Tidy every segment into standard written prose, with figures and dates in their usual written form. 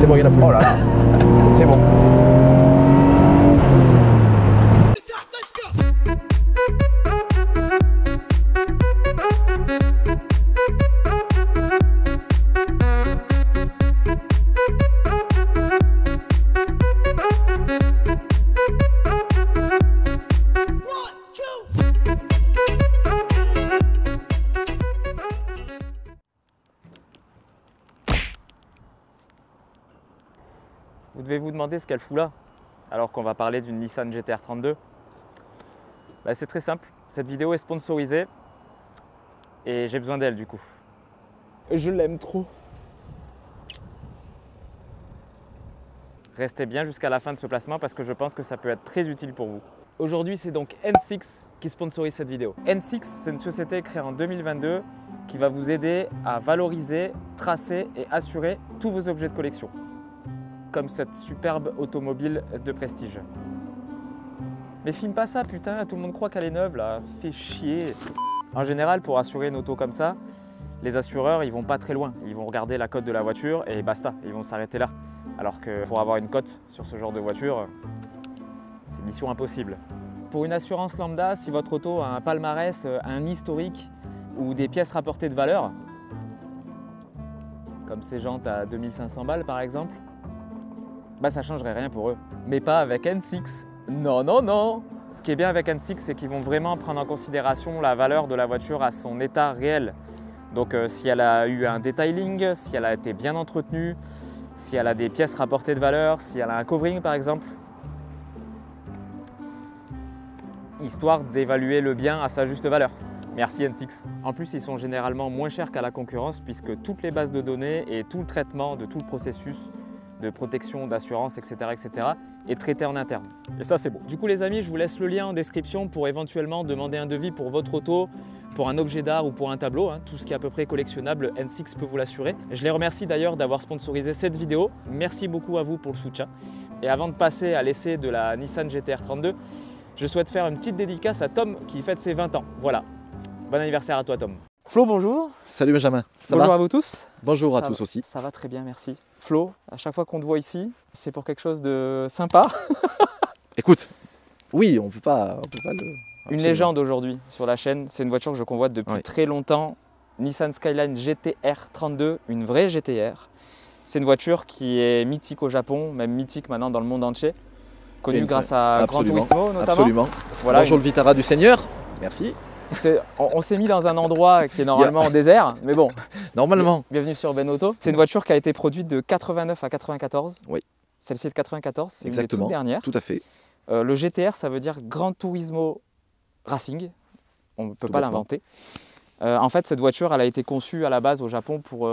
C'est bon, il n'y en a plus. Oh là là. C'est bon. Vous devez vous demander ce qu'elle fout là, alors qu'on va parler d'une Nissan GT-R 32. C'est très simple, cette vidéo est sponsorisée et j'ai besoin d'elle du coup. Je l'aime trop. Restez bien jusqu'à la fin de ce placement parce que je pense que ça peut être très utile pour vous. Aujourd'hui, c'est donc N6 qui sponsorise cette vidéo. N6, c'est une société créée en 2022 qui va vous aider à valoriser, tracer et assurer tous vos objets de collection, comme cette superbe automobile de prestige. Mais filme pas ça, putain, tout le monde croit qu'elle est neuve là, fais chier. En général, pour assurer une auto comme ça, les assureurs, ils vont pas très loin. Ils vont regarder la cote de la voiture et basta, ils vont s'arrêter là. Alors que pour avoir une cote sur ce genre de voiture, c'est mission impossible. Pour une assurance lambda, si votre auto a un palmarès, un historique ou des pièces rapportées de valeur, comme ces jantes à 2500 balles par exemple, ça changerait rien pour eux. Mais pas avec N6. Non, non, non. Ce qui est bien avec N6, c'est qu'ils vont vraiment prendre en considération la valeur de la voiture à son état réel. Donc si elle a eu un detailing, si elle a été bien entretenue, si elle a des pièces rapportées de valeur, si elle a un covering par exemple. Histoire d'évaluer le bien à sa juste valeur. Merci N6. En plus, ils sont généralement moins chers qu'à la concurrence puisque toutes les bases de données et tout le traitement de tout le processus de protection, d'assurance, etc., est traité en interne. Et ça, c'est bon. Du coup, les amis, je vous laisse le lien en description pour éventuellement demander un devis pour votre auto, pour un objet d'art ou pour un tableau. Tout ce qui est à peu près collectionnable, N6 peut vous l'assurer. Je les remercie d'ailleurs d'avoir sponsorisé cette vidéo. Merci beaucoup à vous pour le soutien. Et avant de passer à l'essai de la Nissan GT-R 32, je souhaite faire une petite dédicace à Tom qui fête ses 20 ans. Voilà. Bon anniversaire à toi, Tom. Flo, bonjour. Salut Benjamin. Ça bonjour va à vous tous. Bonjour à tous aussi. Ça va très bien, merci. Flo, à chaque fois qu'on te voit ici, c'est pour quelque chose de sympa. Écoute, oui, on peut pas le... Une légende aujourd'hui sur la chaîne, c'est une voiture que je convoite depuis très longtemps. Nissan Skyline GT-R 32, une vraie GT-R. C'est une voiture qui est mythique au Japon, même mythique maintenant dans le monde entier. Connue grâce à Gran Turismo notamment. Absolument. Voilà, bonjour le Vitara du Seigneur, merci. On s'est mis dans un endroit qui est normalement en désert, mais bon. Normalement. Bienvenue sur Ben Auto. C'est une voiture qui a été produite de 89 à 94. Oui. Celle-ci est de 94, c'est une des Exactement. toutes dernières. Tout à fait. Le GT-R, ça veut dire Gran Turismo Racing. On ne peut pas l'inventer. En fait, cette voiture, elle a été conçue à la base au Japon pour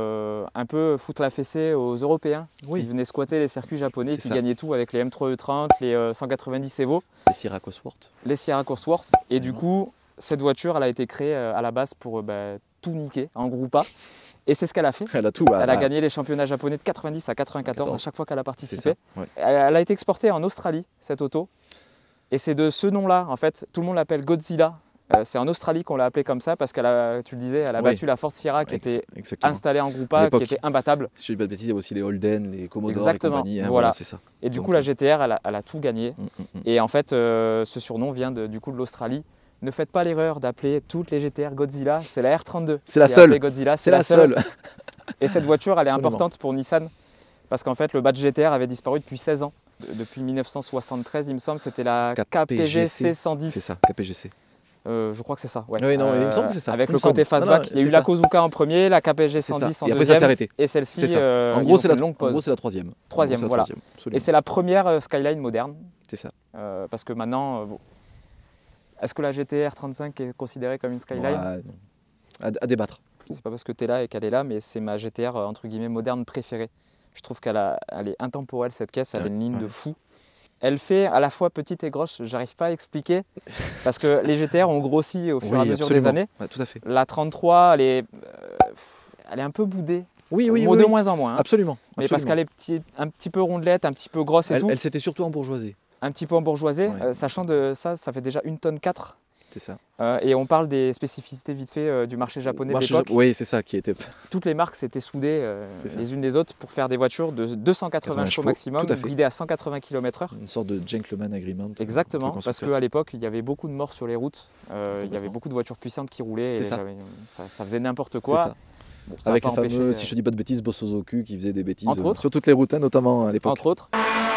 un peu foutre la fessée aux Européens qui venaient squatter les circuits japonais, qui gagnaient tout avec les M3 E30, les 190 Evo. Les Sierra Cosworth. Les Sierra Cosworth. Et du coup, cette voiture, elle a été créée à la base pour tout niquer en groupe A. Et c'est ce qu'elle a fait. Elle a tout. Elle a gagné les championnats japonais de 90 à 94 à chaque fois qu'elle a participé. Elle a été exportée en Australie, cette auto. Et c'est de ce nom-là, en fait, tout le monde l'appelle Godzilla. C'est en Australie qu'on l'a appelée comme ça parce qu'elle a, tu le disais, elle a battu la Ford Sierra qui était installée en groupe A, qui était imbattable. Si je ne dis pas de bêtises, il y a aussi les Holden, les Commodore et compagnie. Voilà, c'est ça. Et du coup, la GT-R, elle a tout gagné. Et en fait, ce surnom vient du coup de l'Australie. Ne faites pas l'erreur d'appeler toutes les GT-R Godzilla, c'est la R32. C'est la seule. Godzilla, c'est la seule. Et cette voiture, elle est importante pour Nissan parce qu'en fait, le badge GT-R avait disparu depuis 16 ans. Depuis 1973, il me semble, c'était la KPGC 110. C'est ça, KPGC. Je crois que c'est ça. Ouais. Oui, non, il me semble que c'est ça. Avec le côté fastback, il y a eu la Kozuka en premier, la KPG 110 en deuxième. Et après, ça s'est arrêté. Et celle-ci, en gros, c'est la troisième. Troisième, voilà. Et c'est la première Skyline moderne. C'est ça. Parce que maintenant, est-ce que la GT-R 35 est considérée comme une Skyline? À débattre. C'est pas parce que tu es là et qu'elle est là, mais c'est ma GT-R entre guillemets moderne préférée. Je trouve qu'elle est intemporelle cette caisse, elle a une ligne de fou. Elle fait à la fois petite et grosse, j'arrive pas à expliquer, parce que les GT-R ont grossi au fur et à mesure des années. Tout à fait. La 33, elle est un peu boudée. De moins en moins. Absolument. Mais parce qu'elle est un petit peu rondelette, un petit peu grosse et tout. Elle s'était surtout embourgeoisée. Un petit peu embourgeoisée, sachant de ça fait déjà 1,4 tonne. C'est ça. Et on parle des spécificités vite fait du marché japonais de l'époque. Oui, c'est ça qui était. Toutes les marques s'étaient soudées les unes des autres pour faire des voitures de 280 chevaux maximum, guidées à 180 km/h. Une sorte de gentleman agreement. Exactement, parce qu'à l'époque, il y avait beaucoup de morts sur les routes. Il y avait beaucoup de voitures puissantes qui roulaient. Et ça faisait n'importe quoi. C'est ça. Bon, avec les fameux, si je dis pas de bêtises, Bosozoku qui faisait des bêtises sur toutes les routes, hein, notamment à l'époque. Entre autres.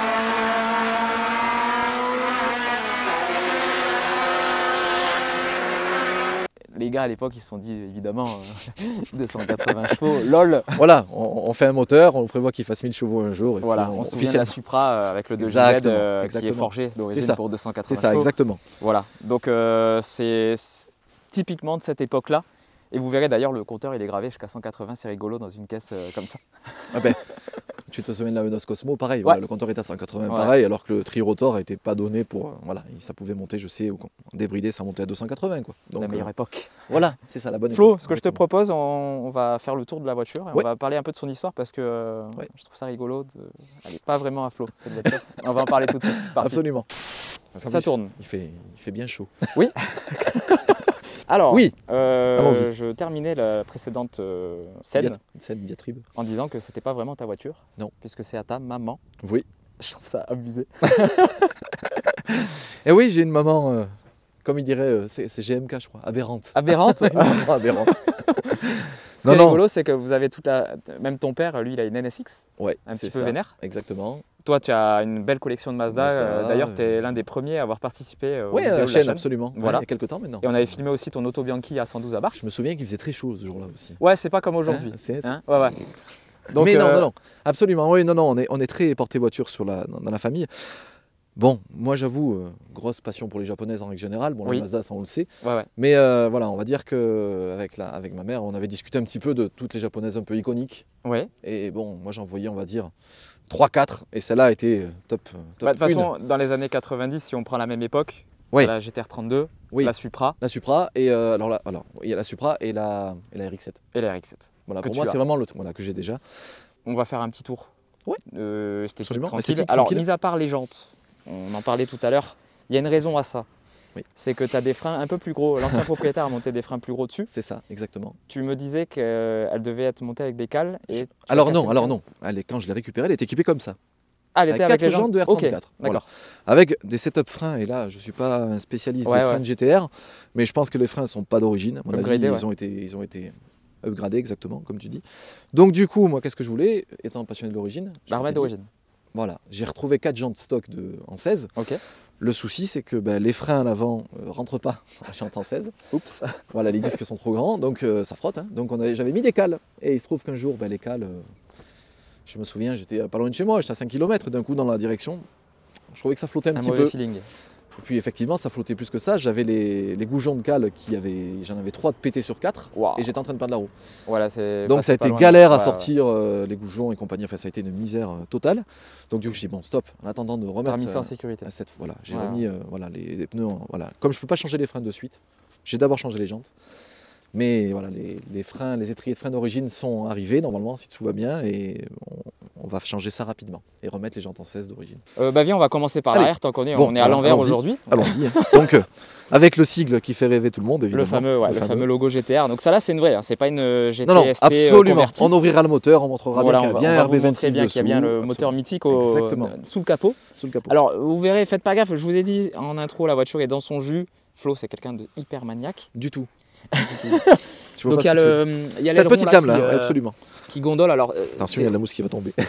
Les gars à l'époque ils se sont dit évidemment 280 chevaux, lol. Voilà, on fait un moteur, on prévoit qu'il fasse 1000 chevaux un jour. Et voilà, on se souvient de la Supra avec le 2JZ qui est forgé d'origine pour 280 chevaux. C'est ça, exactement. Voilà, donc c'est typiquement de cette époque-là. Et vous verrez d'ailleurs le compteur il est gravé jusqu'à 180, c'est rigolo dans une caisse comme ça. Ah ben, tu te souviens de la Enos Cosmo, pareil, voilà, le compteur est à 180 pareil, alors que le tri-rotor n'était pas donné pour, voilà, ça pouvait monter, je sais, débrider, ça montait à 280 quoi. Donc, la meilleure époque. Voilà, c'est ça la bonne Flo, époque. ce que je te propose, on va faire le tour de la voiture et on va parler un peu de son histoire parce que je trouve ça rigolo. Elle n'est pas vraiment à Flo cette voiture. On va en parler tout de suite, c'est parti. Absolument. Ça tourne. Il fait bien chaud. Oui. Alors, oui. je terminais la précédente scène diatribe en disant que c'était pas vraiment ta voiture. Non. Puisque c'est à ta maman. Oui. Je trouve ça abusé. Et oui, j'ai une maman, comme il dirait, c'est GMK je crois, aberrante. Aberrante. Aberrante. Ce qui est rigolo, c'est que vous avez toute la... Même ton père, lui, il a une NSX. Ouais, un petit peu vénère. Exactement. Toi, tu as une belle collection de Mazda. D'ailleurs, tu es l'un des premiers à avoir participé aux vidéos à la de la chaîne. Absolument. Voilà. Il y a quelques temps maintenant. Et on avait filmé aussi ton Auto Bianchi à 112 à Barche. Je me souviens qu'il faisait très chaud ce jour-là aussi. Ouais, c'est pas comme aujourd'hui. Hein, ouais. Donc, mais non, absolument. Oui, non, on est très porté voiture dans la famille. Bon, moi j'avoue, grosse passion pour les japonaises en règle générale. Bon, la Mazda, ça on le sait. Ouais. Mais voilà, on va dire qu'avec ma mère, on avait discuté un petit peu de toutes les japonaises un peu iconiques. Ouais. Et bon, moi j'en voyais, on va dire, 3-4. Et celle-là a été top. De toute façon, dans les années 90, si on prend la même époque, la GTR 32, la Supra. La Supra, et alors il y a la Supra et la RX-7. Et la RX-7. Voilà, pour moi, c'est vraiment le que j'ai déjà. On va faire un petit tour. Oui. Esthétique tranquille. Alors, mis à part les jantes, on en parlait tout à l'heure, il y a une raison à ça. Oui. C'est que tu as des freins un peu plus gros. L'ancien propriétaire a monté des freins plus gros dessus. C'est ça, exactement. Tu me disais qu'elle devait être montée avec des cales. Alors non. Quand je l'ai récupérée, elle est équipée comme ça. Ah, elle était avec les jantes de R34. Okay, voilà. Avec des setup freins. Et là, je ne suis pas un spécialiste des freins de GTR, mais je pense que les freins ne sont pas d'origine. À mon avis, ils ont été upgradés, exactement, comme tu dis. Donc du coup, moi, qu'est-ce que je voulais, étant passionné de l'origine? La remettre d'origine. Voilà, j'ai retrouvé 4 jantes stock en 16. Okay. Le souci, c'est que les freins à l'avant ne rentrent pas en jante en 16. Oups. Voilà, les disques sont trop grands, donc ça frotte. Hein. Donc j'avais mis des cales. Et il se trouve qu'un jour, les cales, je me souviens, j'étais pas loin de chez moi, j'étais à 5 km d'un coup dans la direction. Je trouvais que ça flottait un petit peu. Feeling. Et puis effectivement, ça flottait plus que ça. J'avais les goujons de cale j'en avais 3 de pétés sur 4 et j'étais en train de perdre la roue. Voilà, donc ça a été galère à sortir les goujons et compagnie. Enfin, ça a été une misère totale. Donc du coup, je dis bon, stop. En attendant de remettre. Remis ça en sécurité. Voilà, j'ai remis les pneus. Comme je peux pas changer les freins de suite, j'ai d'abord changé les jantes. Mais voilà, les freins, les étriers de freins d'origine sont arrivés normalement si tout va bien et on va changer ça rapidement et remettre les jantes en 16 d'origine. Viens, on va commencer par l'arrière tant qu'on est, on est à l'envers aujourd'hui. Allons-y. Donc avec le sigle qui fait rêver tout le monde évidemment. Le fameux logo GTR. Donc ça là c'est une vraie, hein. C'est pas une GT non, ST absolument. Convertie. On ouvrira le moteur, on montrera bien qu'il y a bien RB26 qu'il y a bien le moteur mythique sous le capot. Alors vous verrez, faites pas gaffe, je vous ai dit en intro, la voiture est dans son jus. Flo, c'est quelqu'un de hyper maniaque. Du tout. Donc il y a cette petite lame là, absolument. Qui gondole. Alors, attention, il y a de la mousse qui va tomber.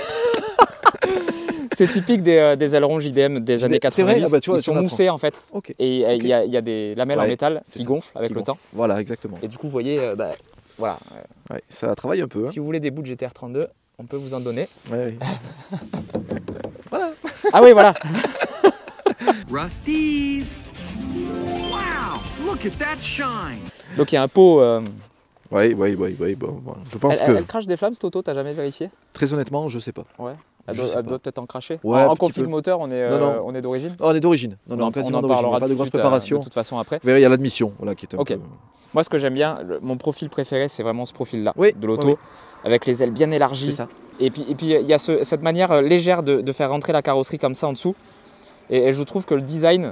C'est typique des ailerons JDM des années 90. Vrai, ils sont moussés en fait. Okay. Et il y a des lamelles en métal qui gonflent avec le temps. Voilà, exactement. Et du coup, vous voyez, voilà. Ouais, ça travaille un peu. Hein. Si vous voulez des bouts de GTR 32, on peut vous en donner. Ouais. Voilà. Ah oui, voilà. Rusties. Wow, look at that shine. Donc il y a un pot. Oui. Bon, je pense que. Elle crache des flammes cette auto, t'as jamais vérifié? Très honnêtement, je sais pas. Ouais. Elle doit peut-être en cracher. Ouais, en config moteur, on est d'origine. On est d'origine. Non, quasiment d'origine. Pas de grosse préparation. De toute façon après. Il y a l'admission, qui est un peu. Moi, ce que j'aime bien, mon profil préféré, c'est vraiment ce profil-là de l'auto, oui. Avec les ailes bien élargies. C'est ça. Et puis il y a cette manière légère de faire rentrer la carrosserie comme ça en dessous. Et je trouve que le design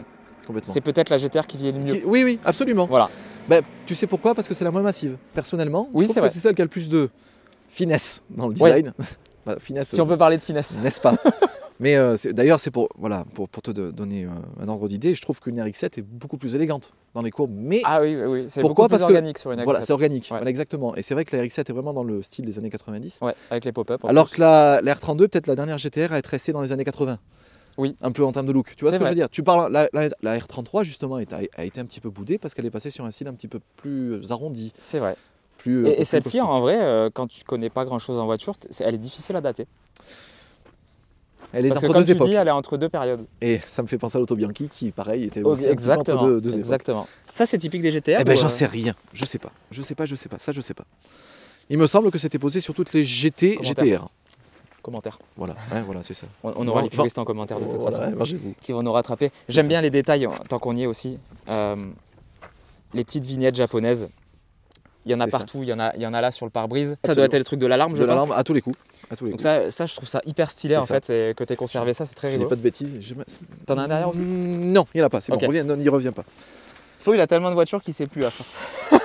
complètement. c'est peut-être la GTR qui vieillit le mieux. Oui, oui, absolument. Voilà. Ben, tu sais pourquoi? Parce que c'est la moins massive. Personnellement, Oui, je trouve c'est que vrai. c'est celle qui a le plus de finesse dans le design. Bah, finesse, Si on peut parler de finesse. n'est-ce pas? Mais d'ailleurs, c'est pour, voilà, pour te donner un ordre d'idée, je trouve qu'une RX-7 est beaucoup plus élégante dans les courbes. Mais Ah oui, oui, c'est pourquoi? beaucoup plus Parce que organique sur une voilà, RX-7. c'est organique, Ouais. voilà, exactement. Et c'est vrai que la RX-7 est vraiment dans le style des années 90. Ouais, avec les pop-up. en Alors plus. que la R32, peut-être la dernière GTR, à être restée dans les années 80. Oui. Un peu en termes de look. Tu vois C'est ce que je vrai. veux dire? Tu parles, la R33, justement, a été un petit peu boudée parce qu'elle est passée sur un style un petit peu plus arrondi. C'est vrai. Plus, un peu Et plus celle-ci, costaud. en vrai, quand tu connais pas grand-chose en voiture, elle est difficile à dater. Elle est Parce que entre comme deux tu époques. dis, elle est entre deux périodes. Et ça me fait penser à l'Auto Bianchi qui, pareil, était aussi un petit peu entre Exactement. deux époques. Exactement. Ça, c'est typique des GTR. Eh ben, ou, j'en sais rien. Je sais pas. Je sais pas. Ça, je sais pas. Il me semble que c'était posé sur toutes les GT, Commentaire. GTR. Commentaire. Voilà, ouais, voilà, c'est ça. On aura les puristes en commentaire de toute Voilà, façon. ouais, mangez-vous. Qui vont nous rattraper. C'est J'aime ça. bien les détails, tant qu'on y est aussi. Les petites vignettes japonaises. Il y en a C'est ça. partout, il y en a là sur le pare-brise. Ça Absolument. doit être le truc de l'alarme, je De pense. l'alarme à tous les coups. À tous les Donc coups. ça, je trouve ça hyper stylé C'est en ça. fait, et que tu aies conservé ça, c'est très Je dis rigolo. pas de bêtises. T'en as un derrière aussi? Non, il n'y en a pas. C'est Ok. bon, on n'y revient pas. Flo, il a tellement de voitures qu'il sait plus à force.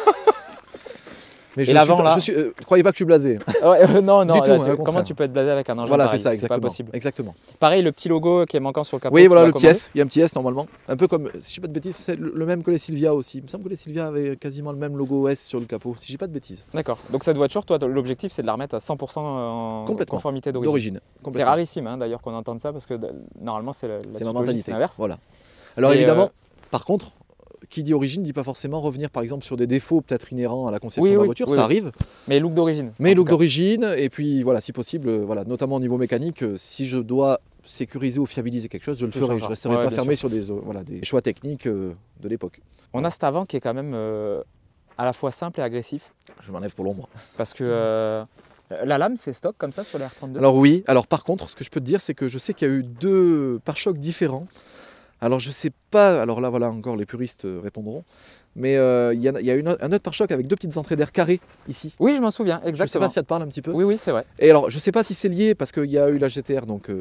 Mais Et l'avant, là croyez pas que je suis blasé. Non, Du tout, là, hein, au comment contraire. tu peux être blasé avec un engin Voilà, c'est pareil? ça, C'est pas exactement. possible. Exactement. Pareil, le petit logo qui est manquant sur le capot. Oui, tu voilà l'as le petit commandé S. Il y a un petit S normalement. Un peu comme, si je dis pas de bêtises, c'est le même que les Silvia aussi. Il me semble que les Silvia avaient quasiment le même logo S sur le capot, si je dis pas de bêtises. D'accord. Donc cette voiture, toi, l'objectif, c'est de la remettre à 100% en Complètement. conformité d'origine. D'origine. C'est complètement. rarissime hein, d'ailleurs qu'on entende ça parce que normalement c'est la C'est suite ma logique, mentalité. c'est l'inverse. Voilà. Alors Et, évidemment, par contre, qui dit origine dit pas forcément revenir par exemple sur des défauts peut-être inhérents à la conception Oui, de la oui, voiture, oui, ça oui. arrive. Mais look d'origine. Mais en look tout cas. d'origine, et puis voilà, si possible, voilà, notamment au niveau mécanique, si je dois sécuriser ou fiabiliser quelque chose, je le Tu ferai. Je changeras. resterai Ouais, pas bien fermé sur des choix techniques de l'époque. On a cet avant qui est quand même à la fois simple et agressif Je m'enlève pour l'ombre. parce que la lame c'est stock comme ça sur les R32. Alors oui, alors par contre, ce que je peux te dire, c'est que je sais qu'il y a eu deux pare-chocs différents. Alors je sais pas, alors là voilà, encore les puristes répondront, mais il y a un autre pare-choc avec deux petites entrées d'air carrées ici. Oui, je m'en souviens, Je sais exactement. pas si ça te parle un petit peu. Oui, oui, c'est vrai. Et alors je sais pas si c'est lié parce qu'il y a eu la GTR donc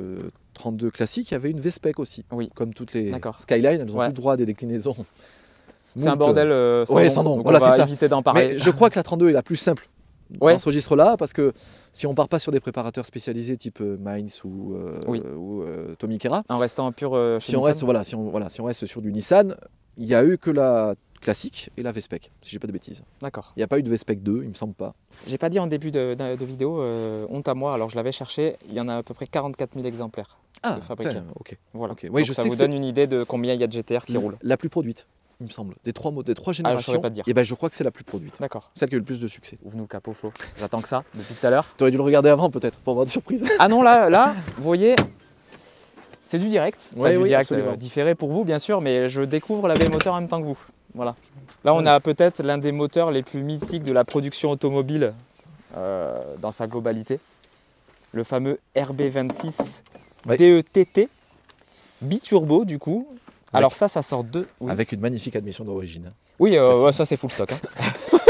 32 classique, il y avait une V-Spec aussi. Oui. Comme toutes les D'accord. Skyline, elles ont Ouais. toutes droit à des déclinaisons. C'est un Moult. bordel sans, Ouais, nom, sans nom, donc voilà, on va c'est ça. éviter d'en parler. Mais je crois que la 32 est la plus simple Ouais. dans ce registre-là parce que si on part pas sur des préparateurs spécialisés type Mainz ou, Oui. Tomikera, En restant pur si on reste si on reste sur du Nissan, il n'y a eu que la classique et la V-Spec, si j'ai pas de bêtises. D'accord. Il n'y a pas eu de V-Spec 2, il me semble pas. J'ai pas dit en début de vidéo, honte à moi, alors je l'avais cherché, il y en a à peu près 44 000 exemplaires. Ah, fabriqué. putain, ok. Voilà. Ok. Oui, Donc je ça sais vous que donne une idée de combien il y a de GTR qui roulent. la plus produite, il me semble. Des trois saurais générations, pas te dire. et ben, je crois que c'est la plus produite. D'accord. Celle qui a eu le plus de succès. Ouvre-nous le capot, Flo. J'attends que ça depuis tout à l'heure. Tu aurais dû le regarder avant peut-être pour avoir des surprises. Ah non, là, vous voyez, c'est du direct. Enfin, Ouais, du oui, direct absolument. différé pour vous, bien sûr, mais je découvre la BM Moteur en même temps que vous. Voilà. Là, on a peut-être l'un des moteurs les plus mythiques de la production automobile dans sa globalité. Le fameux RB26 Ouais. DETT, biturbo du coup. Alors ça sort de... Oui, Avec une magnifique admission d'origine. oui ouais, ça c'est full stock. Hein.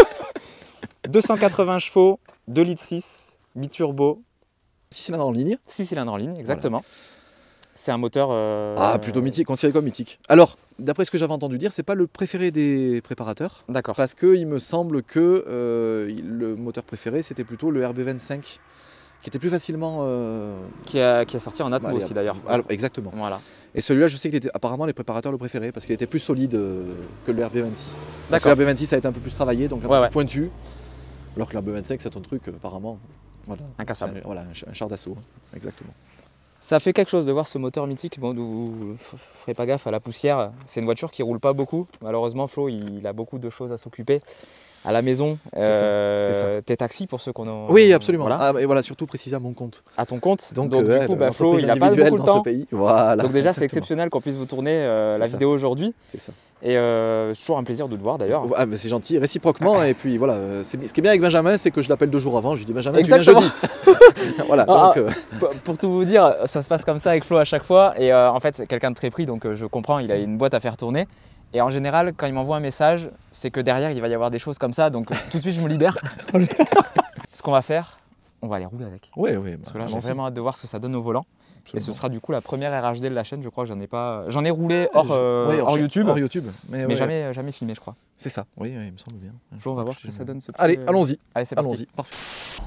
280 chevaux, 2,6 litres, biturbo, 6 cylindres en ligne. 6 cylindres en ligne, exactement. C'est un moteur... Plutôt mythique, considéré comme mythique. Alors, d'après ce que j'avais entendu dire, c'est pas le préféré des préparateurs. D'accord. Parce qu'il me semble que le moteur préféré, c'était plutôt le RB25, qui était plus facilement... Qui a sorti en Atmo allez, aussi d'ailleurs. alors, exactement. Voilà. Et celui-là, je sais qu'il était apparemment les préparateurs le préféré, parce qu'il était plus solide que le RB26. Parce D'accord. que le RB26 a été un peu plus travaillé, donc un peu Ouais, plus ouais. pointu. Alors que le RB25, c'est un truc, apparemment, voilà, Incassable. c'est voilà, un char d'assaut, exactement. Ça fait quelque chose de voir ce moteur mythique. Bon, vous ferez pas gaffe à la poussière. C'est une voiture qui roule pas beaucoup. Malheureusement, Flo, il a beaucoup de choses à s'occuper à la maison. C'est ça. T'es taxi pour ceux qu'on a. Oui, absolument. Voilà. Ah, et voilà, surtout précisé à mon compte. À ton compte. Donc, du coup, Flo, l'entreprise il a pas individuelle beaucoup de dans ce temps. pays. Voilà, Donc déjà, c'est exactement. exceptionnel qu'on puisse vous tourner C'est la ça. vidéo aujourd'hui. C'est ça. Et c'est toujours un plaisir de te voir d'ailleurs. Ah, mais c'est gentil, réciproquement. Et puis voilà, ce qui est bien avec Benjamin, c'est que je l'appelle 2 jours avant. Je lui dis Benjamin, Exactement. tu viens jeudi. Voilà. Ah, Donc, Pour tout vous dire, ça se passe comme ça avec Flo à chaque fois. Et en fait, c'est quelqu'un de très pris, donc je comprends, il a une boîte à faire tourner. Et en général, quand il m'envoie un message, c'est que derrière, il va y avoir des choses comme ça. Donc tout de suite, je me libère. Ce qu'on va faire, on va aller rouler avec. Oui, oui. Parce que là, j'ai vraiment hâte de voir ce que ça donne au volant. Et ce sera du coup la première RHD de la chaîne, je crois que j'en ai roulé hors YouTube. Hors YouTube. Mais jamais filmé, je crois. C'est ça, oui, il me semble bien. On va voir ce que ça donne. Allez, allons-y. Allez, c'est parti. Allons-y, parfait.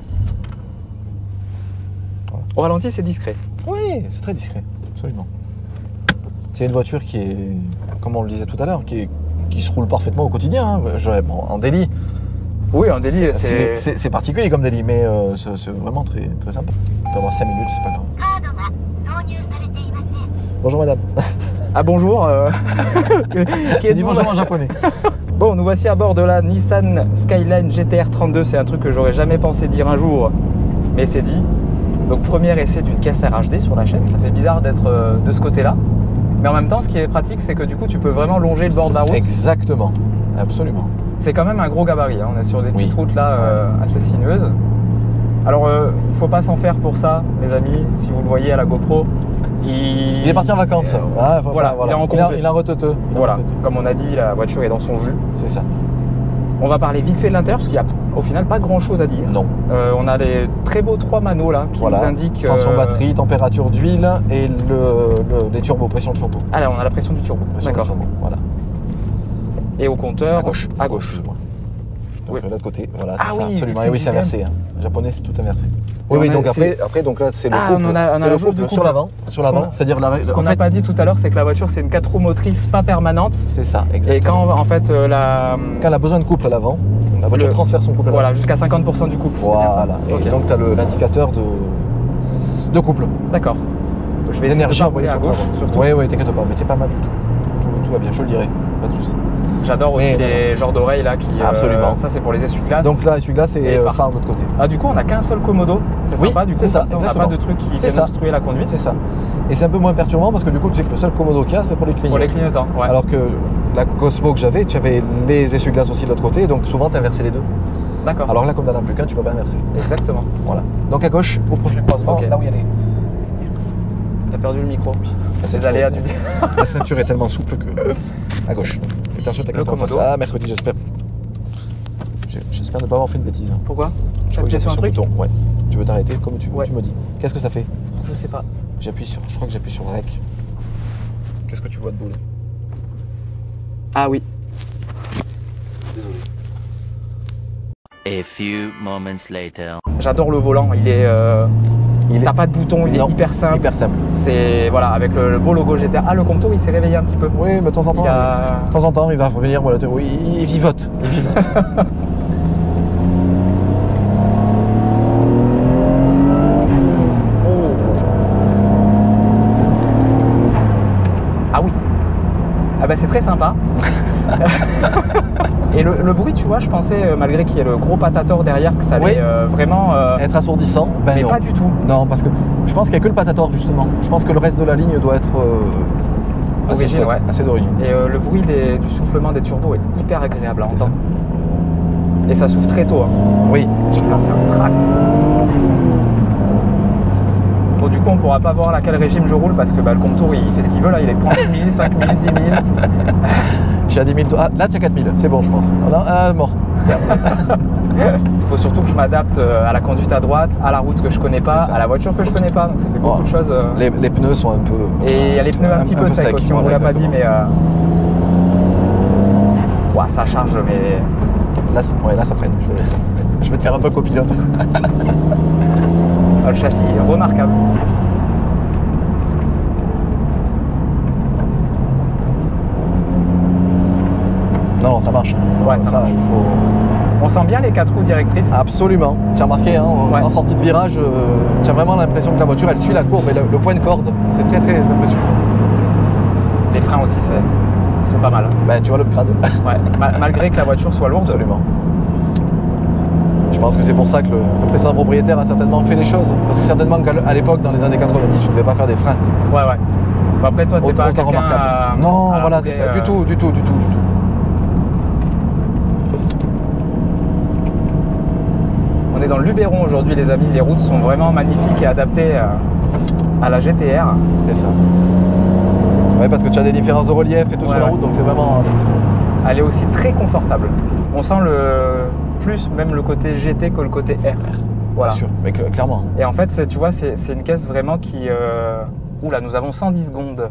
Au ralenti, c'est discret. Oui, c'est très discret, absolument. C'est une voiture qui est, comme on le disait tout à l'heure, qui se roule parfaitement au quotidien. Hein. En daily. Oui, en daily, c'est particulier comme daily, mais c'est vraiment très, très sympa. On peut avoir 5 minutes, c'est pas grave. Bonjour madame. Ah bonjour. Qui dit bonjour en japonais. Bon, nous voici à bord de la Nissan Skyline GTR 32. C'est un truc que j'aurais jamais pensé dire un jour, mais c'est dit. Donc premier essai d'une caisse RHD sur la chaîne. Ça fait bizarre d'être de ce côté-là. Mais en même temps, ce qui est pratique, c'est que du coup, tu peux vraiment longer le bord de la route. Exactement, absolument. C'est quand même un gros gabarit. Hein. On est sur des petites routes là assez sinueuses. Alors, il ne faut pas s'en faire pour ça, les amis. Si vous le voyez à la GoPro, il est parti en vacances. Voilà, il est en congé. Il est en reteuteux. Voilà, comme on a dit, la voiture est dans son jus. C'est ça. On va parler vite fait de l'intérieur parce qu'il n'y a au final pas grand chose à dire. Non. On a les très beaux 3 manuaux là qui nous indiquent. Tension batterie, température d'huile et les turbos, pression turbo. Ah là, on a la pression du turbo. D'accord. Voilà. Et au compteur. À gauche. Excuse-moi. Donc de l'autre côté, voilà, c'est ça. Oui, absolument. Et oui, c'est inversé. Hein. En japonais, c'est tout inversé. Oui, oui, donc après, donc là, c'est le couple. C'est le couple sur l'avant. C'est-à-dire ce qu'on n'a pas dit tout à l'heure, c'est que la voiture, c'est une 4 roues motrices pas permanente. C'est ça, exactement. Et quand en fait quand elle a besoin de couple à l'avant, la voiture transfère son couple à l'avant. Voilà, jusqu'à 50% du couple. Voilà. Et donc tu as l'indicateur de couple. D'accord. Je vais essayer de pas rouler à gauche, surtout. Oui, t'inquiète pas, mais t'es pas mal du tout. Tout va bien, je le dirai. Pas de soucis. J'adore aussi les genres d'oreilles là qui. Absolument. Ça c'est pour les essuie-glaces. Donc là, essuie-glace et phare de l'autre côté. Ah du coup on n'a qu'un seul commodo. C'est sympa du coup. C'est ça. On n'a pas de truc qui viennent obstruer la conduite. C'est ça. Et c'est un peu moins perturbant parce que du coup tu sais que le seul commodo qu'il y a c'est pour les clignotants. Pour les clignotants. Ouais. Alors que la Cosmo que j'avais, tu avais les essuie-glaces aussi de l'autre côté, donc souvent tu inversais les deux. D'accord. Alors là comme tu n'en as plus qu'un, tu peux pas inverser. Exactement. Voilà. Donc à gauche, au prochain croisement, là où il y a les. T'as perdu le micro. Les aléas du. La ceinture est tellement souple que. À gauche. Attention, t'as quelqu'un en face. Ah, mercredi, j'espère. J'espère ne pas avoir fait une bêtise. Pourquoi? Je crois que j'appuie sur un bouton. Ouais. Tu veux t'arrêter comme tu me dis. Qu'est-ce que ça fait? Je sais pas. Je crois que j'appuie sur REC. Qu'est-ce que tu vois de boule? Ah oui. Désolé. A few moments later. J'adore le volant. T'as pas de bouton, il est hyper simple. Hyper simple. C'est voilà, avec le beau logo GTA. Ah, le compteur il s'est réveillé un petit peu. Oui, mais de temps en temps, il va revenir. Voilà, oui, il vivote. Ah oui. Ah bah c'est très sympa. Et le bruit, tu vois, je pensais, malgré qu'il y ait le gros patator derrière, que ça allait vraiment... être assourdissant. Mais non. Pas du tout. Non, parce que je pense qu'il n'y a que le patator, justement. Je pense que le reste de la ligne doit être assez d'origine. Et le bruit du soufflement des turbos est hyper agréable à entendre. Et ça souffle très tôt. Hein. Oui. Putain, c'est un tract. Bon, du coup, on ne pourra pas voir à quel régime je roule parce que le compteur, il fait ce qu'il veut. Là, il est 30 000, 5 000, 10 000. Je suis à 10 000. Ah, là, tu as 4 000. C'est bon, je pense. Mort. Il faut surtout que je m'adapte à la conduite à droite, à la route que je connais pas, à la voiture que je connais pas. Donc, ça fait beaucoup de choses. Les pneus sont un peu. Et il y a les pneus un petit peu secs aussi. On ne vous l'a pas dit, mais. Ça charge, mais. Là, ça freine. Je vais te faire un peu copilote. Le châssis est remarquable. Non, ça marche. Ouais, ça marche. On sent bien les 4 roues directrices. Absolument. Tu as remarqué, en sortie de virage, tu as vraiment l'impression que la voiture, elle suit la courbe. Et le point de corde, c'est très très impressionnant. Les freins aussi, ils sont pas mal. Tu vois l'upgrade. Ouais, malgré que la voiture soit lourde. Absolument. Je pense que c'est pour ça que le précédent propriétaire a certainement fait les choses. Parce que certainement qu'à l'époque, dans les années 90, tu ne devais pas faire des freins. Ouais. Après, toi, tu n'es pas quelqu'un à... Non, voilà, c'est ça. Du tout. On est dans le Luberon aujourd'hui, les amis. Les routes sont vraiment magnifiques et adaptées à la GTR. C'est ça. Ouais, parce que tu as des différences de relief et tout sur la route, donc c'est vraiment... Elle est aussi très confortable. On sent plus même le côté GT que le côté R. Voilà. Bien sûr, mais clairement. Et en fait, tu vois, c'est une caisse vraiment qui... Oula, nous avons 110 secondes.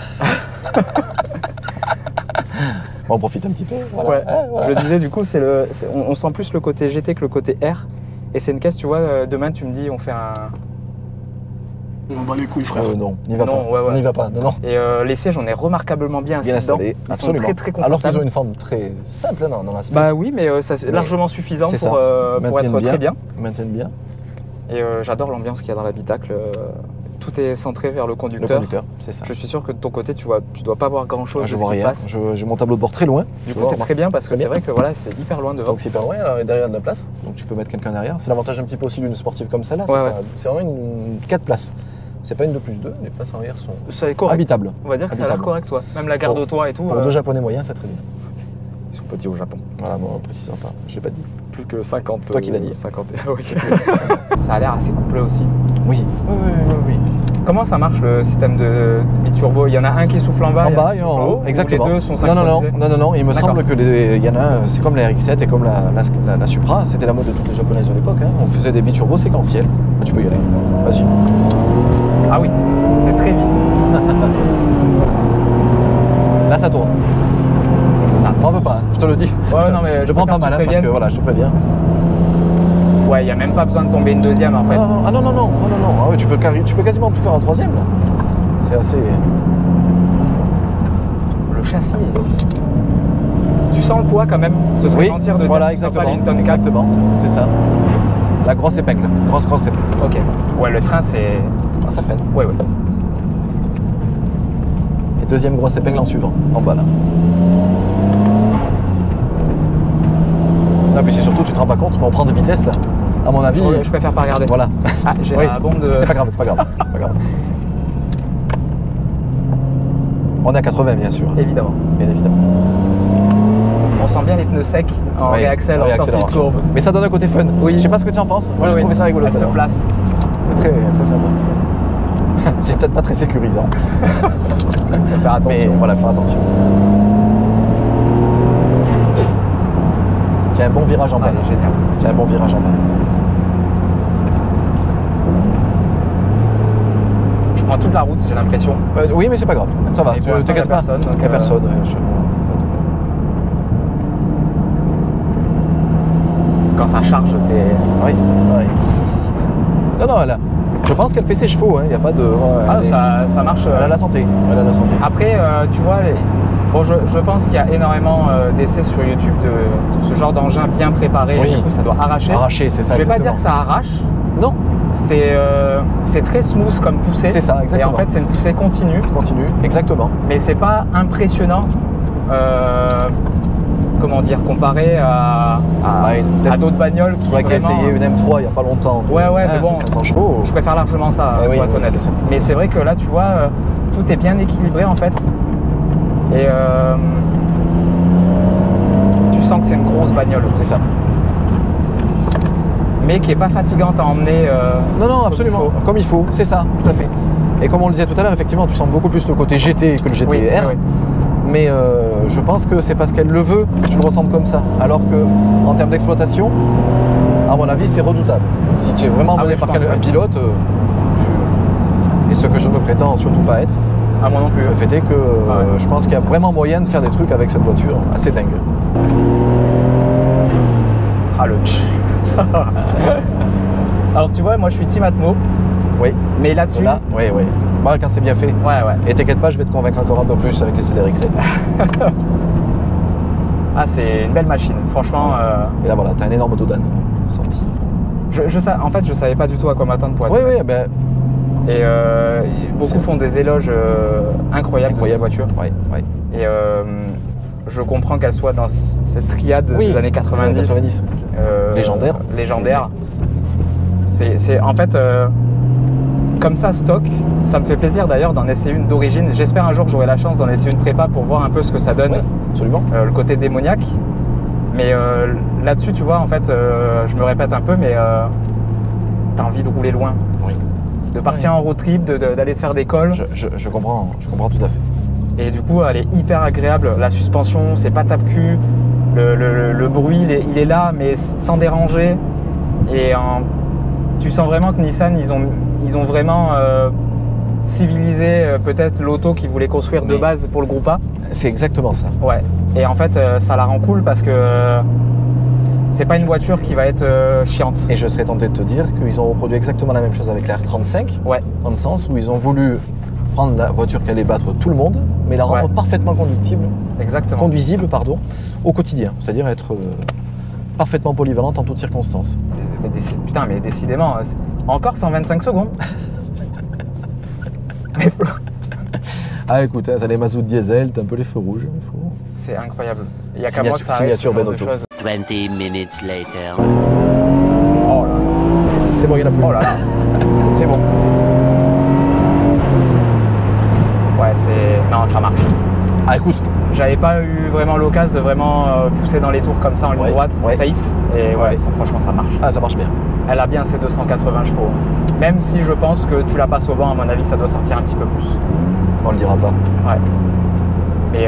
Bon, on profite un petit peu. Voilà. Ouais. Voilà. Je disais, du coup, on sent plus le côté GT que le côté R. Et c'est une caisse, tu vois, demain, tu me dis, on fait un... On bat les couilles, frère. Non, n'y va Non, pas. ouais. On n'y va pas. Non, non. Et les sièges, on est remarquablement bien assis Bien dedans. installé, Ils absolument. sont très, très Alors confortables. qu'ils ont une forme très simple hein, dans l'aspect. Bah oui, mais c'est largement suffisant c'est pour, ça. pour être très bien. Ils maintiennent bien. Et j'adore l'ambiance qu'il y a dans l'habitacle. Tout est centré vers le Le conducteur. conducteur, c'est ça. Je suis sûr que de ton côté, tu dois pas voir grand chose Ah, je de ce vois qui se rien. passe. J'ai mon tableau de bord très loin. Du Tu coup, vois, t'es remarque. très bien parce que Très c'est bien. vrai que voilà, c'est hyper loin devant. Donc c'est hyper loin, et derrière de la place. Donc tu peux mettre quelqu'un derrière. C'est l'avantage un petit peu aussi d'une sportive comme celle-là. Ouais, ouais. C'est vraiment une 4 places. C'est pas une 2+2, les places arrière sont C'est correct. habitables. On va dire que ça a l'air Habitable. correct, toi. Même la garde au toit et tout. Pour deux japonais moyens, c'est très bien. Ils sont petits au Japon. Voilà, moi, en précisant pas. Je l'ai pas dit. Plus que 50. Toi qui l'as dit. 50. Oui. Ça a l'air assez couplé aussi. Oui, oui. Comment ça marche le système de biturbo? Il y en a un qui souffle en bas, En il y en a un bas qui et en souffle haut, ou exactement. Les deux sont non, synchronisés. non. Il me D'accord. semble que il y en a, c'est comme la RX-7 et comme la Supra. C'était la mode de toutes les japonaises de l'époque. Hein. On faisait des biturbos séquentiels. Ah, tu peux y aller. Vas-y. Ah oui, c'est très vif. Là, ça tourne. Ça. On veut pas, hein, je te le dis. Ouais, non, mais je prends pas mal hein, parce que voilà, je te préviens. Ouais, il n'y a même pas besoin de tomber une deuxième en fait. Ah non. Ah ouais, tu peux quasiment tout faire en troisième là. C'est assez. Le châssis. Tu sens le poids quand même. Ce serait mentir de dire voilà, que tu sens pas exactement. une tonne 4. Exactement, c'est ça. La grosse épingle. Grosse épingle. Ok. Ouais, le frein c'est. Ah, ça freine. Ouais. Et deuxième grosse épingle en suivant, en bas là. Ah, puis c'est surtout, tu te rends pas compte, mais on prend de vitesse là. À mon avis. Je préfère pas regarder. Voilà. Ah, j'ai Oui. la bombe de. C'est pas grave. C'est pas grave. On est à 80 bien sûr. Évidemment. Bien évidemment. On sent bien les pneus secs en Oui, réaccel, en en sortie de réaccélération. courbe. Mais ça donne un côté fun. Oui. Je sais pas ce que tu en penses. Moi, j'ai trouvé ça rigolo. Elle se place. C'est très, très sympa. C'est peut-être pas très sécurisant. Faut faire attention. Mais voilà, faire attention. Tiens, un bon virage en bas. Allez, génial. Tiens, un bon virage en bas. Je prends toute la route, j'ai l'impression. Oui, mais c'est pas grave. Ça va. Et pour l'instant, T'inquiète il y a pas. personne, donc, Il y a personne. Quand ça charge, c'est. Oui. Non, je pense qu'elle fait ses chevaux. Il n'y a pas de. Ah, ça marche. Elle a la santé. Après, tu vois, bon, je pense qu'il y a énormément d'essais sur YouTube de ce genre d'engin bien préparé. Oui. Et du coup, ça doit arracher. Arraché, c'est ça. Je vais pas exactement. dire que ça arrache. Non, C'est très smooth comme poussée. c'est ça, exactement. Et en fait, c'est une poussée continue. Continue, exactement. Mais c'est pas impressionnant. Comment dire, comparé à d'autres bagnoles qui Qui a essayé une M3 il n'y a pas longtemps. Ouais, mais bon, 500 chevaux. je préfère largement ça, oui, pour être honnête. c'est ça. Mais c'est vrai que là, tu vois, tout est bien équilibré en fait. Et tu sens que c'est une grosse bagnole. C'est ça. Mais qui n'est pas fatigante à emmener. Non, absolument. Comme il faut, c'est ça, tout à fait. Et comme on le disait tout à l'heure, effectivement, tu sens beaucoup plus le côté GT que le GTR. Oui. Mais je pense que c'est parce qu'elle le veut que tu le ressentes comme ça. Alors que en termes d'exploitation, à mon avis, c'est redoutable. Si tu es vraiment mené par un pilote, et ce que je ne me prétends surtout pas être, Ah, moi non plus. le fait est que je pense qu'il y a vraiment moyen de faire des trucs avec cette voiture assez dingue. Ah, le tch. Alors, tu vois, moi je suis Team Atmo, Oui. mais là-dessus. Là, oui. Bah, quand c'est bien fait. Ouais. Et t'inquiète pas, je vais te convaincre encore un peu plus avec les CDR-X7. Ah, c'est une belle machine, franchement. Et là, voilà, t'as un énorme dodan sorti. En fait, je savais pas du tout à quoi m'attendre pour être Oui, honnête. ben. Et beaucoup font des éloges incroyables de cette voiture. Oui. Et je comprends qu'elle soit dans cette triade des années 90. Légendaire. C'est en fait, comme ça, stock, ça me fait plaisir d'ailleurs d'en essayer une d'origine. J'espère un jour que j'aurai la chance d'en essayer une prépa pour voir un peu ce que ça donne, absolument. Le côté démoniaque. Mais là-dessus, tu vois, en fait, je me répète un peu, mais t'as envie de rouler loin. Oui. De partir en road trip, d'aller se faire des cols. Je comprends tout à fait. Et du coup, elle est hyper agréable. La suspension, c'est pas tape-cul. Le bruit, il est là, mais sans déranger. Et Tu sens vraiment que Nissan, ils ont vraiment civilisé peut-être l'auto qu'ils voulaient construire de base pour le groupe A. C'est exactement ça. Ouais. Et en fait, ça la rend cool parce que c'est pas une voiture qui va être chiante. Et je serais tenté de te dire qu'ils ont reproduit exactement la même chose avec la R35, Ouais. dans le sens où ils ont voulu prendre la voiture qui allait battre tout le monde, mais la rendre Ouais. parfaitement Exactement. conduisible au quotidien, c'est-à-dire être parfaitement polyvalente en toutes circonstances. Putain, mais décidément, encore 125 secondes. Mais Ah écoute, t'as les mazout diesel, t'as un peu les feux rouges, il faut... c'est incroyable. Il y a qu'à moi que ça arrive. Signature ce genre de Benotto. choses. 20 minutes later. Oh là C'est bon, il y en a plus. oh là là. C'est bon. Ouais, non, ça marche. Ah écoute, J'avais pas eu vraiment l'occasion de vraiment pousser dans les tours comme ça en ligne Ouais, droite, ouais. safe. Et ouais, Ouais. franchement, ça marche. ah ça marche bien. Elle a bien ses 280 chevaux. Même si je pense que tu la passes au vent, à mon avis, ça doit sortir un petit peu plus. On le dira pas. Ouais. Mais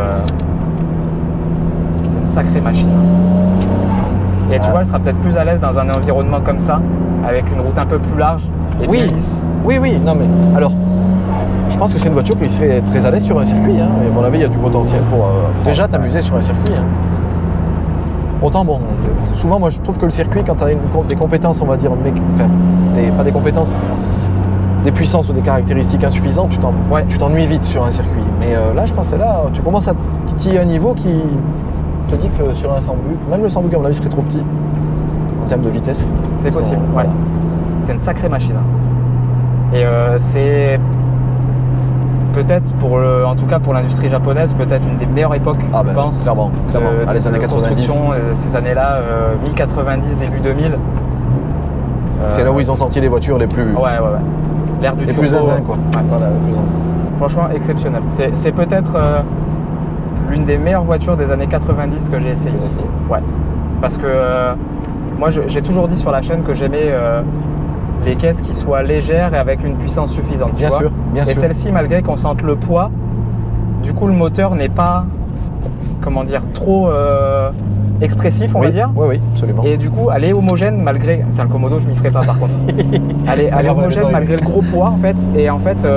c'est une sacrée machine. Et tu Ouais. vois, elle sera peut-être plus à l'aise dans un environnement comme ça, avec une route un peu plus large et Oui. plus lisse. Oui, non mais alors, je pense que c'est une voiture qui serait très à l'aise sur un circuit. Hein, et à mon avis, il y a du potentiel pour déjà t'amuser sur un circuit. Hein. Autant bon, souvent moi je trouve que le circuit, quand tu as des compétences, on va dire, pas des compétences, des puissances ou des caractéristiques insuffisantes, tu t'ennuies vite sur un circuit. Mais là, je pense que là, tu commences à titiller un niveau qui te dit que sur un Sambuc, même le Sambuc à mon avis serait trop petit en termes de vitesse. C'est Parce possible, qu'on- ouais. voilà. C'est une sacrée machine. Et c'est peut-être en tout cas pour l'industrie japonaise, peut-être une des meilleures époques, Ah je ben, pense. clairement. Ah, les années 90. Construction, ces années-là, mi-90, début 2000. C'est là où ils ont sorti les voitures les plus, Ouais. L'ère du les turbo. plus zinzin, quoi. Ouais. Voilà, les plus zinzin. Franchement, exceptionnel. C'est peut-être l'une des meilleures voitures des années 90 que j'ai essayé. J'ai essayé. Ouais. Parce que moi, j'ai toujours dit sur la chaîne que j'aimais les caisses qui soient légères et avec une puissance suffisante. tu Bien vois. sûr, bien Et sûr. celle-ci, malgré qu'on sente le poids, du coup, le moteur n'est pas, comment dire, trop expressif, on va dire. Oui, absolument. Et du coup, elle est homogène malgré. Putain, le Komodo, je m'y ferai pas par contre. Elle est pas grave, homogène on est malgré le gros poids en fait. Et en fait,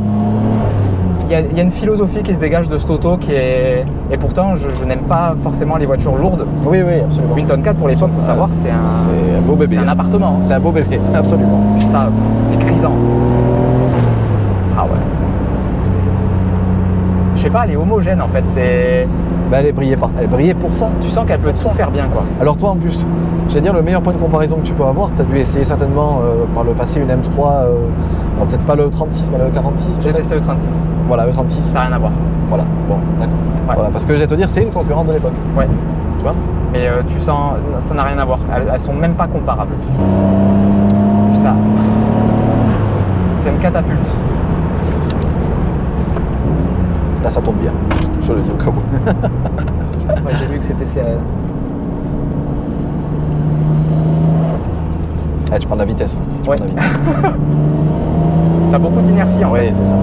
il y a une philosophie qui se dégage de cette auto qui est. Et pourtant, je n'aime pas forcément les voitures lourdes. Oui, absolument. Une tonne 4 pour l'époque, faut savoir, c'est C'est un beau bébé. c'est un hein. appartement. Hein. C'est un beau bébé, absolument. Puis ça, c'est grisant. Ah ouais. Je sais pas, elle est homogène en fait. C'est. Ben, elle brillait pas. Elle brillait pour ça. Tu sens qu'elle peut tout ça. faire bien quoi. Alors toi en plus, j'allais dire le meilleur point de comparaison que tu peux avoir, tu as dû essayer certainement par le passé une M3, alors peut-être pas le 36 mais le 46 J'ai peut-être. testé le 36. Voilà, le 36. Ça n'a rien à voir. Voilà, bon, d'accord. Ouais. Voilà, parce que je vais te dire, c'est une concurrente de l'époque, Ouais. tu vois. Mais tu sens, ça n'a rien à voir. Elles sont même pas comparables. Puis ça, c'est une catapulte. Là ça tombe bien, je le dis au cas où. Ouais, j'ai vu que c'était CRL. Ah, tu prends de la vitesse. Hein. Tu Ouais. prends de la vitesse. T'as beaucoup d'inertie en Oui, fait. c'est ça.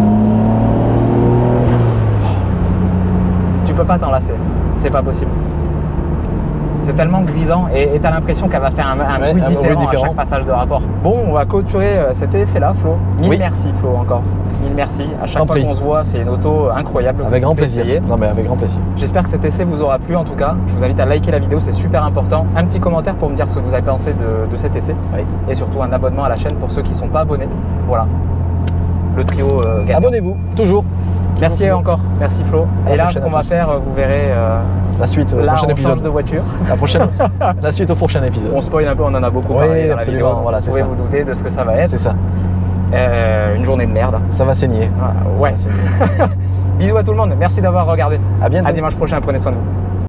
Tu peux pas t'en lasser. C'est pas possible. C'est tellement grisant et t'as l'impression qu'elle va faire un Ouais, bruit un bruit différent à différent. chaque passage de rapport. Bon, on va clôturer cet essai-là, Flo. Mille Oui. merci, Flo, encore. Mille merci. À chaque T'en fois prie. qu'on se voit, c'est une auto incroyable. Avec que grand vous pouvez plaisir. essayer. Non mais avec grand plaisir. J'espère que cet essai vous aura plu en tout cas. Je vous invite à liker la vidéo, c'est super important. Un petit commentaire pour me dire ce que vous avez pensé de cet essai. Oui. Et surtout un abonnement à la chaîne pour ceux qui ne sont pas abonnés. Voilà. Le trio gagnant. Abonnez-vous, toujours. Merci Toujours. encore, merci Flo. À la Et là, ce prochaine qu'on à va tous. faire, vous verrez, La suite, au là, prochain on change épisode. de voiture. La suite au prochain épisode. On spoil un peu, on en a beaucoup Oui, parlé dans absolument, la vidéo. voilà, c'est vous pouvez ça. vous douter de ce que ça va être. C'est ça. Une journée de merde. Ça va saigner. Ouais. Ça va saigner. Bisous à tout le monde, merci d'avoir regardé. À bientôt. À dimanche prochain, prenez soin de vous.